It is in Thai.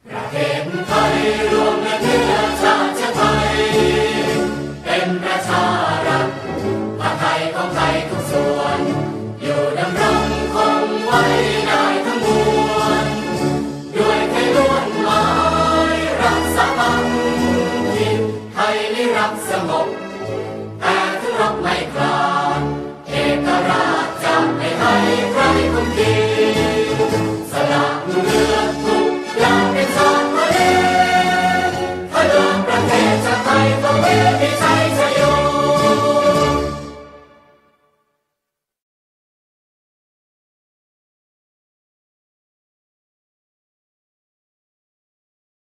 ประเทศไทยรวมและเนื้อชาติไทยเป็นประชารัฐผ้าไทยของไทยทุกส่วนอยู่ดำรงคงไว้ได้ทั้งมวลด้วยไทยล้วนหมายรักสามัคคีไทยนิรักสงบแต่ถึงรบไม่กล้าเอกราชจะไม่ให้ใครคุมขีสละเลือดทุกอย่างเป็นชาติทะเลถ้าเดินประเทศชาติไทยก็เวที